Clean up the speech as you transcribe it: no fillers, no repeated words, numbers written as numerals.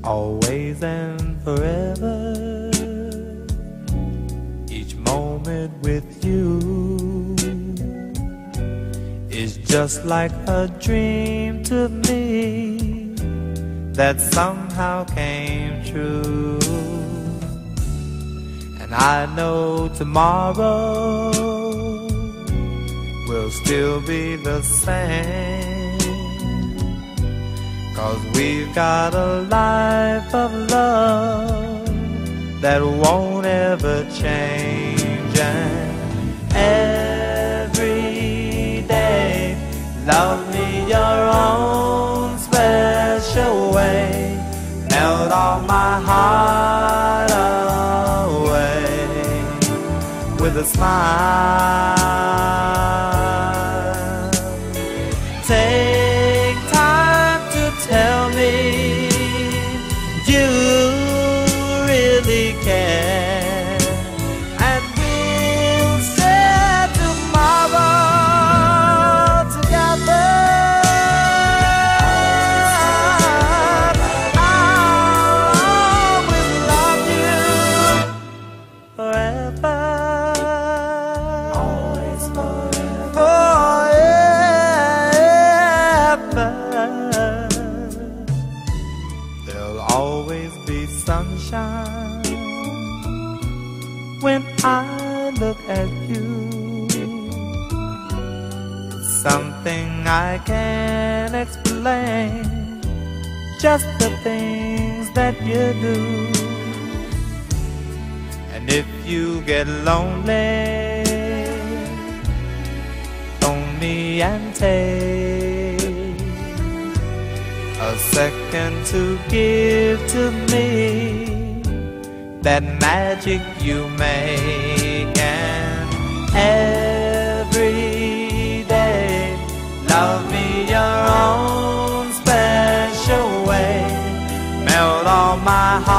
always and forever. Each moment with you is just like a dream to me that somehow came true. And I know tomorrow will still be the same, 'cause we've got a life of love that won't ever change. And every day, love me your own special way, melt all my heart away with a smile. Take time to tell me you really care, and we'll share tomorrow together. I'll always love you forever. Always forever. There'll always be sunshine when I look at you. It's something I can't explain, just the things that you do. And if you get lonely, phone me and take a second to give to me that magic you make. And every day, love me your own special way, melt all my heart